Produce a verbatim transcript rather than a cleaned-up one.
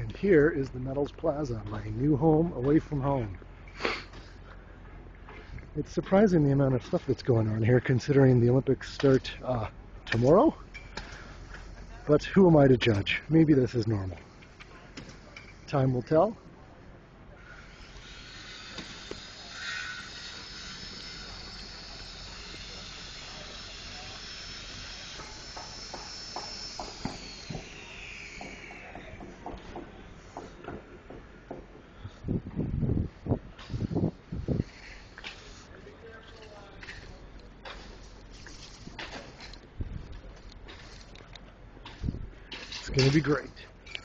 And here is the Medlas Plaza, my new home away from home. It's surprising the amount of stuff that's going on here, considering the Olympics start uh, tomorrow. But who am I to judge? Maybe this is normal. Time will tell. It's going to be great.